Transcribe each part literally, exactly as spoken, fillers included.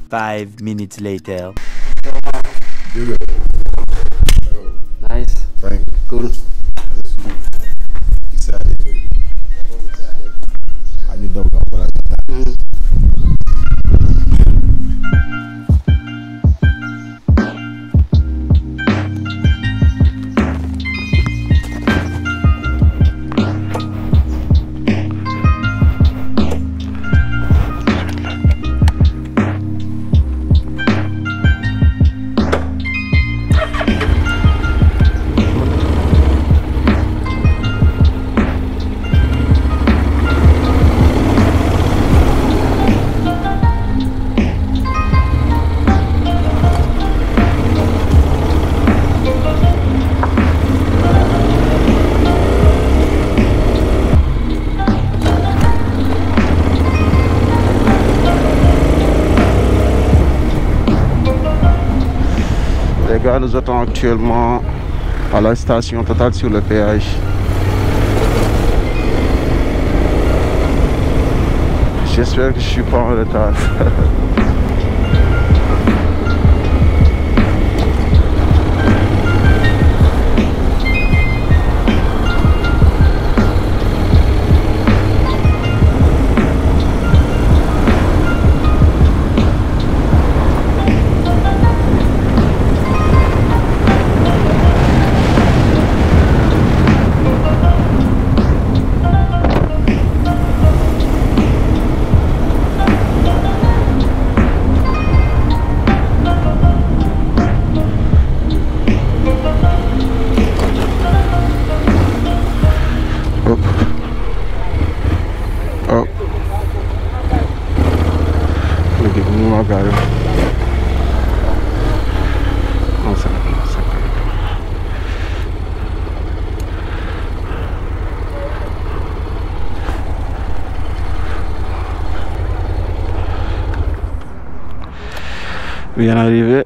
Five minutes later. Nice. Thank you. Cool. Excited. I knew that was what I Mm. Les gars, nous attendons actuellement à la station Total sur le péage. J'espère que je suis pas en retard. Bien arrivé.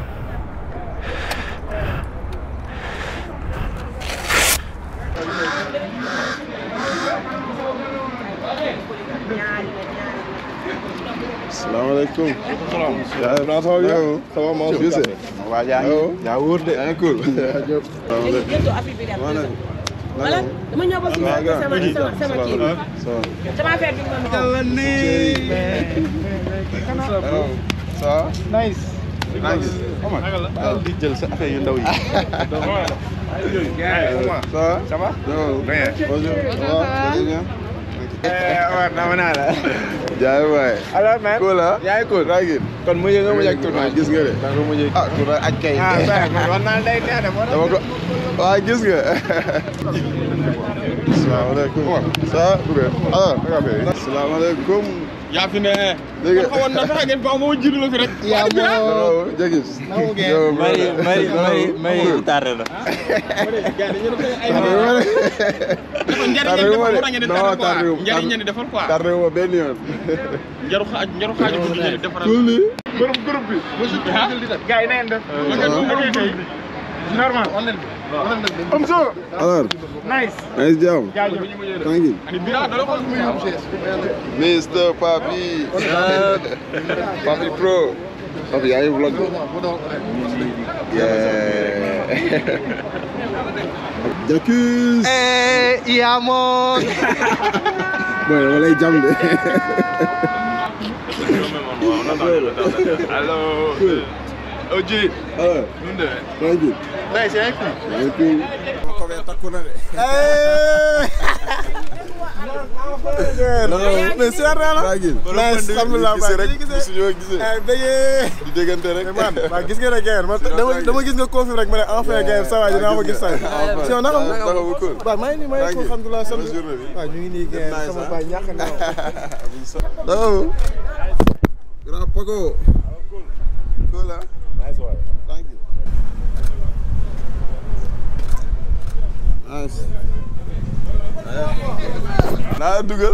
Assalamualaikum. Ya, na tahu ya. Sama mau biasa. Wajah. Ya urde. Ya cool. Mana? Mana? Dama ñëw ba sama sama sama kii. Sama affaire bi ma Jalan nih. Ça nice. Nice. Comment? Di jël sa affaire yu ndaw yi. Ça va? Ça va? Bien. Bonjour. Ça va? Bien. Eh, war na mana la. Jaay waay. Alors man. Cool ah. Yaay cool. Ragin. Kon mujj nga mujj ak tournoi gis nga de. Da nga mujj. Ah, tournoi aj kay. Ah, man war naa day neex de mo. Dama ko. Waa gis nga. Asalaamaaleykum. Ça va? Alors, asalaamaaleykum. yaa fi ne dégg nga xawoon na fexe ngeen ba ma jiitu la fi rek. yaa moo jégis. yow Mari Mari Mari Mari tardé na. njëriñ ñi defal quoi. tardé wu ma benn yoon. njaru xaaj njaru xaaju bu ñu defaral. borom groupe bi. gars yi na ngeen def. normal on est am so. alors. nice. nice jàmm. tranquille. Mister Papi. Papi Pro. Papi yaa ngi vlog. Jacques. Eh, iya mon. Bon, on lay jam de. Hello. Oji. Ah. Nunde. Tranquille. Nice, yaa ngi cool. yaa ngi cool. ko be takku na de. non mais c'est rare la. nice alhamdulilah ba ñu gisee su ñoo gisee. ay bëggee. di déggante rek. man waaw gis nga ne gars man dama dama gis nga confirme rek ma ne enfin gars ça va dinaa ma gis sax. si yow naka naka bu cool. waaw maa ngi nii maa ngi cool alhamdulilah sant. waaw ñu ngi nii gars sama baay ñàkk na. oh. grand Pago. cool ah. nice one. Thank you. Nice. Naa dugal.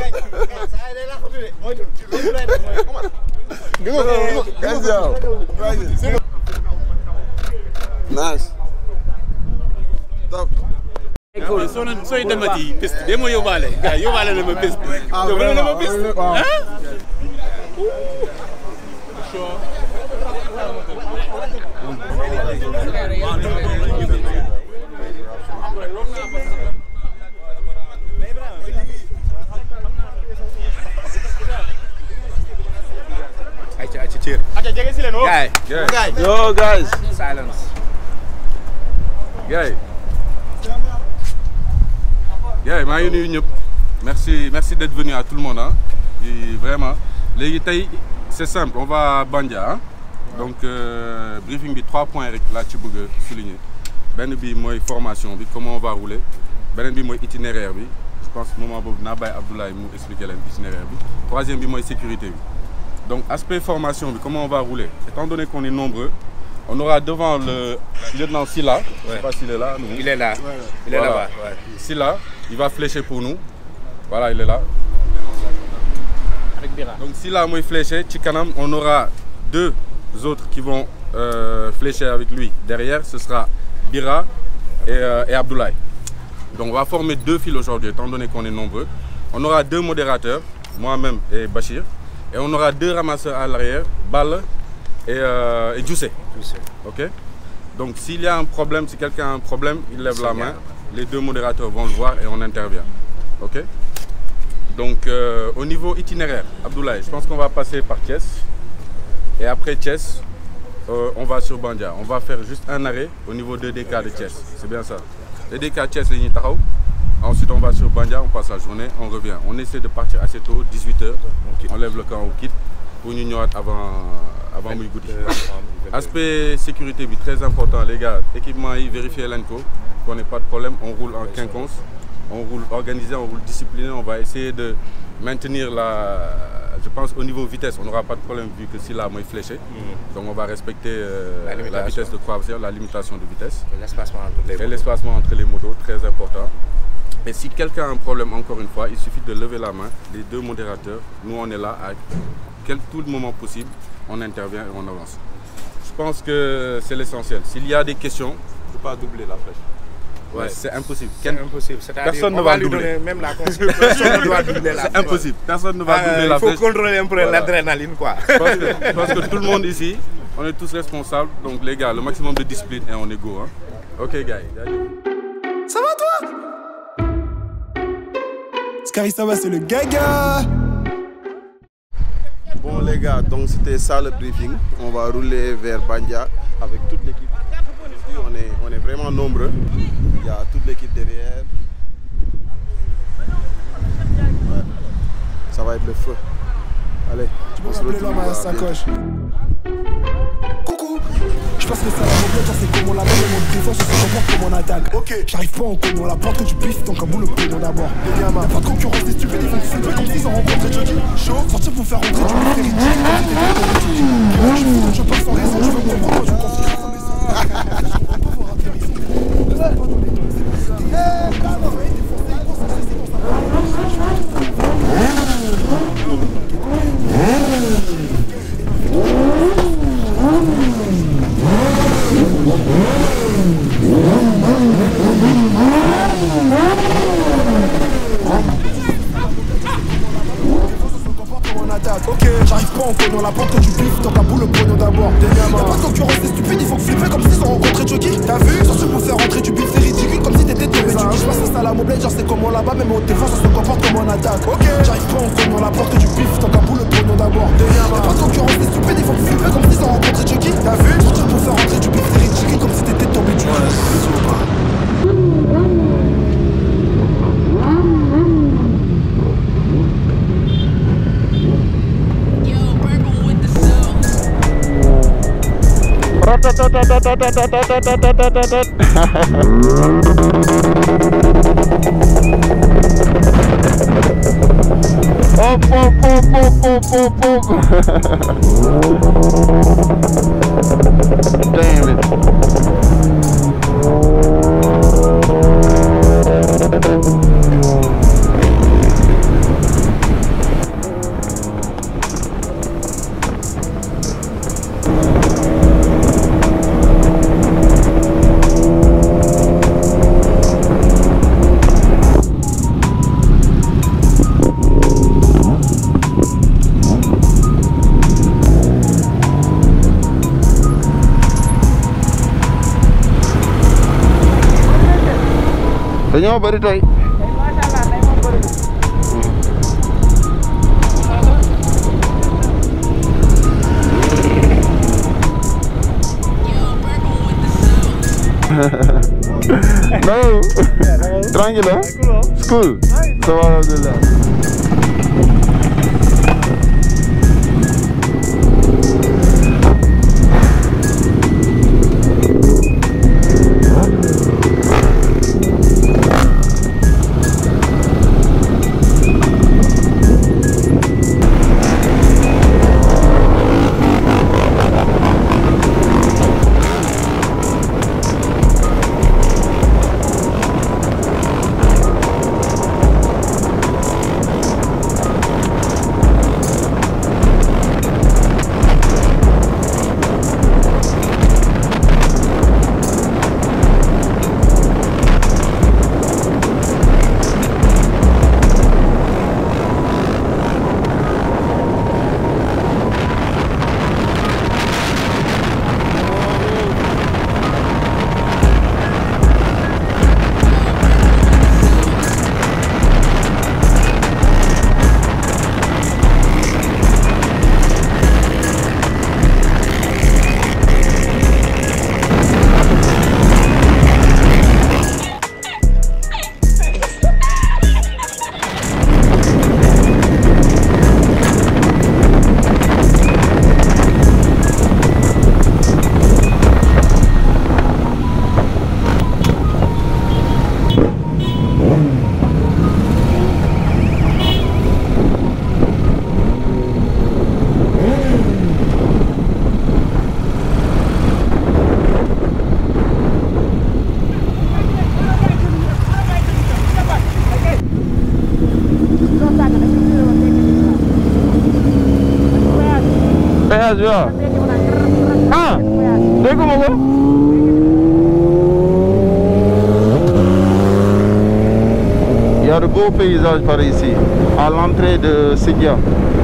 Nice. Top. Cool. Soo sooy demati piste bi ma yóbbaale. Gars yóbbaale na ma piste. Ah, vraiment. Ah. Guy. Guy. Yo, guys. Silence. Guy. Guy, maa ngi nuyu ñëpp. Merci, merci d'être venu à tout le monde. Hein. Et vraiment. C'est simple, on va à Bandia. Hein. Donc, euh, briefing, bi trois points là, tu peux souligner. Ben bi moi formation, bi, comment on va rouler. Ben bi moi itinéraire. Bi. Je pense que moment où Nabay Abdoulaye nous expliquer l'itinéraire. Troisième bi moi sécurité. Bi. Donc, aspect formation, bi, comment on va rouler. Étant donné qu'on est nombreux, on aura devant le lieutenant Silla. Ouais. Je ne sais pas s'il est là. Nous. Il est là. Ouais. Il voilà. est là-bas. Ouais. Silla, il va flécher pour nous. Voilà, il est là. Avec Bira. Donc Silla moi fléché, Chikanam, on aura deux autres qui vont euh, flécher avec lui. Derrière, ce sera Bira et, euh, et Abdoulaye. Donc on va former deux files aujourd'hui, étant donné qu'on est nombreux. On aura deux modérateurs, moi-même et Bachir. Et on aura deux ramasseurs à l'arrière, Balle et, euh, et Djoussé. Ok. Donc s'il y a un problème, si quelqu'un a un problème, il lève la main. Les deux modérateurs vont le voir et on intervient. Ok. Donc euh, au niveau itinéraire, Abdoulaye, je pense qu'on va passer par Thiès. Et après Thiès, euh, on va sur Bandia. On va faire juste un arrêt au niveau de D K de Thiès. C'est bien ça. Le D K Thiès, c'est Nitaro. Ensuite, on va sur Bandia, on passe la journée, on revient. On essaie de partir assez tôt, dix-huit heures. On lève le camp, on quitte pour nous avant, avant Mouigoudi. Aspect sécurité, très important, les gars. Équipement, vérifiez l'enco, qu'on n'ait pas de problème. On roule en quinconce, on roule organisé, on roule discipliné. On va essayer de maintenir la. Je pense au niveau vitesse, on n'aura pas de problème vu que si là, moi, fléché. Mmh. Donc, on va respecter euh, la, la vitesse de croisière, la limitation de vitesse. Et l'espacement entre les motos. Et l'espacement entre les motos, très important. Et si quelqu'un a un problème, encore une fois, il suffit de lever la main, les deux modérateurs, nous on est là à quel, tout le moment possible, on intervient et on avance. Je pense que c'est l'essentiel. S'il y a des questions, il ne faut pas doubler la flèche. Ouais, c'est impossible. C'est impossible. Personne ne va lui doubler. Donner même la personne ne doit doubler la flèche. C'est impossible. Personne ne va ah, doubler la flèche. Il faut contrôler un peu voilà. l'adrénaline, quoi. Parce que, parce que tout le monde ici, on est tous responsables. Donc les gars, le maximum de discipline et on est go. Hein. Ok, guys. Ça va toi? Scary, ça va, c'est le gaga. Bon les gars, donc c'était ça le briefing. On va rouler vers Bandia avec toute l'équipe. On est, on est vraiment nombreux. Il y a toute l'équipe derrière. Ouais. Ça va être le feu. Allez, tu peux rappeler l'homme à la sacoche. Coucou. Je passe le salaire au bled, c'est comme on la monnaie, mon défense se comporte comme on attaque. Ok, j'arrive pas en con, on la porte que tu piffes, donc un bout le pognon d'abord. Les gamins, y'a pas de concurrence, des stupides, ils vont flipper comme s'ils ont rencontré Chucky. Chaud, sortir pour faire rentrer du bif ridicule, comme si t'étais comme Chucky. Moi je fous quand je passe sans raison, tu veux me comprendre quand tu considères sans raison. Je comprends pas vos rappeurs, ils sont des gens, c'est pas dans les dents, c'est pour ça. Eh, calme, ouais, défoncé, gros, ça c'est bon, ça ok, j'arrive pas en cognant la porte du bif, tant qu'à bout le pognon d'abord. Y'a pas de concurrence, c'est stupide, ils font flipper comme s'ils ont rencontré Chucky. T'as vu? Sortir pour faire rentrer du bif, c'est ridicule comme si t'étais tombé du bif. Je passe un salam au bled, genre c'est comment là-bas, même au défense on se comporte comme on attaque. Ok, j'arrive pas en cognant la porte du bif, tant qu'à bout le pognon d'abord. Y'a pas de concurrence, c'est stupide, ils font flipper comme s'ils ont rencontré Chucky. T'as vu? Sortir pour faire rentrer du bif, c'est ridicule comme si t'étais tombé du bif. Hop, hop, hop, hop, hop, hop, hop. Damn it. dañoo bëri tey. No, tranquilo. School. Ça va, alhamdulillah. Péage waaw ah dégguma ko il y a de beaux paysages par ici à l'entrée de Sindia.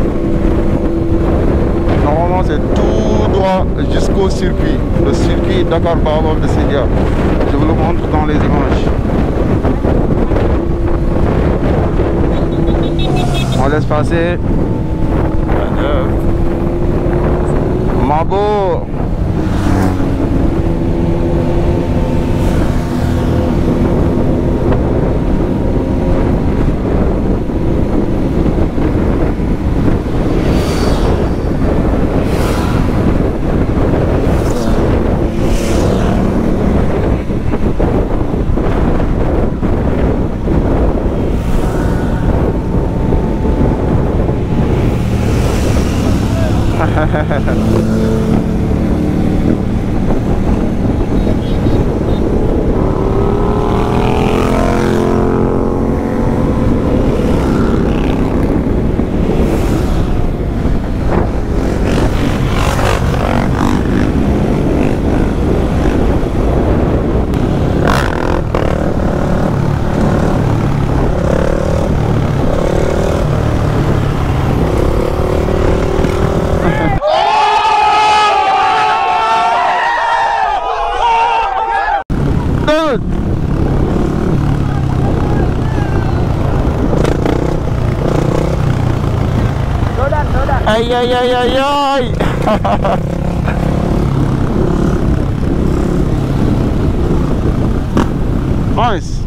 Normalement c'est tout droit jusqu'au circuit, le circuit Dakar Baobab de Sindia. Je vous le montre dans les images. On laisse passer. Mabo. Ay, ay, ay, ay, ay. Nice.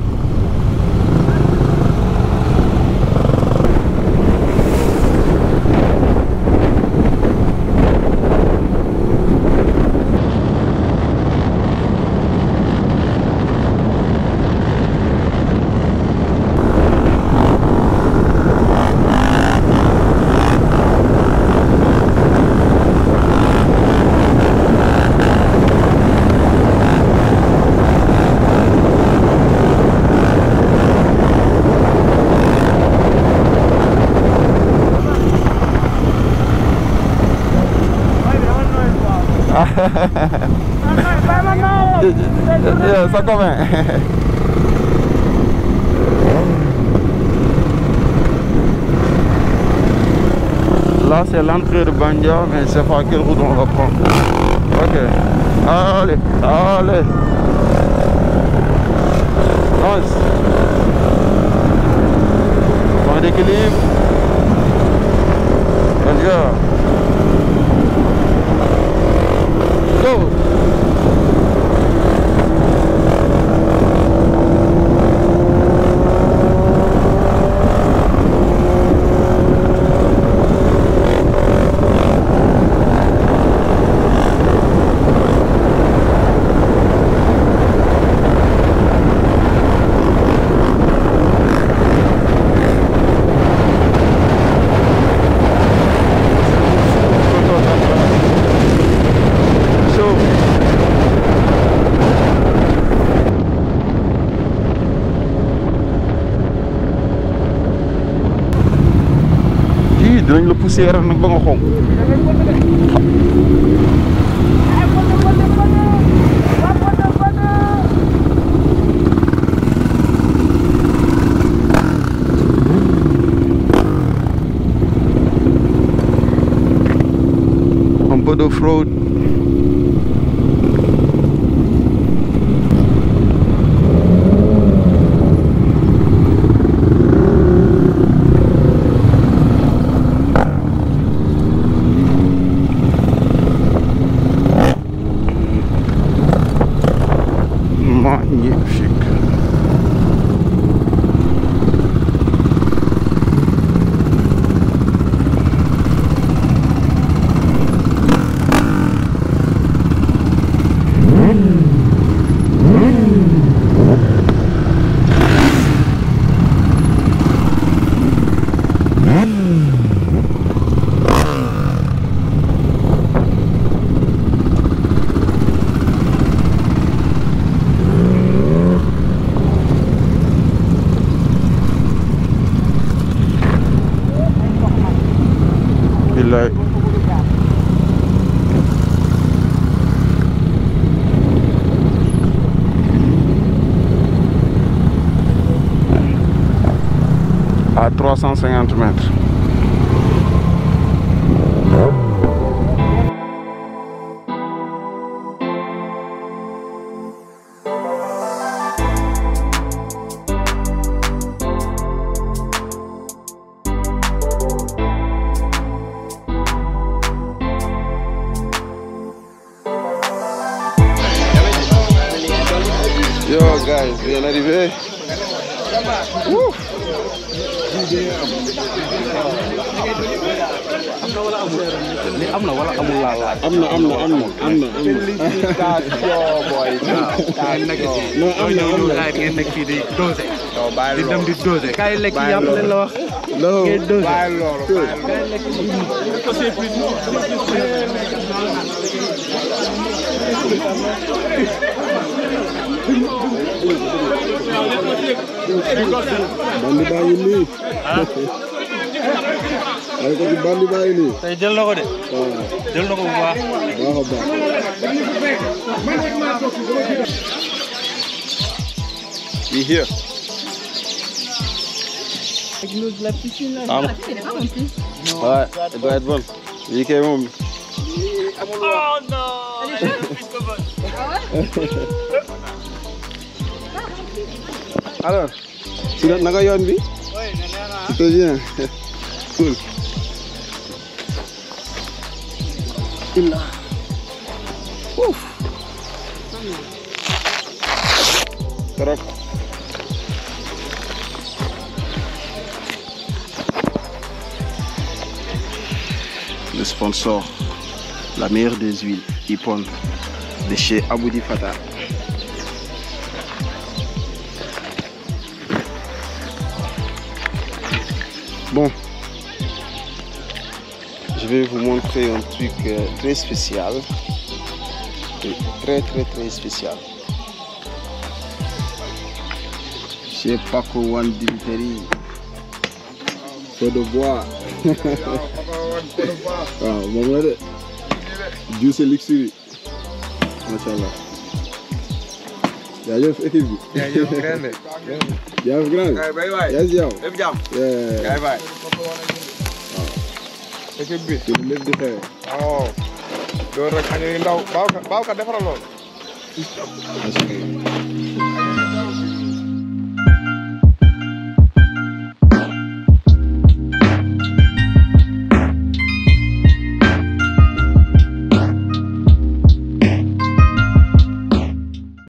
Yeah, ça comment? Là c'est l'entrée de Bandia, mais je sais pas quelle route on va prendre. Ok. Allez, allez. avance. Point d'équilibre. Let's go. Go. dinañ la poussière nag ba nga xonk. Un peu d'off-road. Magnifique. À trois cent cinquante mètres. Yo guys, bien arrivé. Woo. am na wala amul laa laaj. am na am na am na am na. félicitation boy. non am na am na ngeen nekk fii di dosé. di dem di dosé. kaay lekk yàpp leen la wax. non bàyyi loolu kaay lekk bandi baa ngi nii. ay ko ci bandi baa ngi nii. tey jël na ko de. waaw jël na ko bu baax. baax a baax. We here. Avec l'eau de la piscine là. Ah, ouais, ça doit être bon. Il est bon. Oh non. Alors, tu n'as yoon bi? C'est bien. Cool. Il Ouf. Trop. Le sponsor, la meilleure des huiles, Ipon, de chez Aboudi Fatah. Bon, je vais vous montrer un truc euh, très spécial, très très très spécial. Chez Paco One Dibiteri, feu de bois. Waaw moom la de juice luxury machallah. Jaajëf équipe bi. Jaajëf grand. Jaajëf grand. Yaa ngi yow. Lépp jàmm. Gaay baay. Waaw. Équipe bi. Ci lépp di xew. Waaw. Door rek añu ndaw baaw ka baaw ka defaral lool.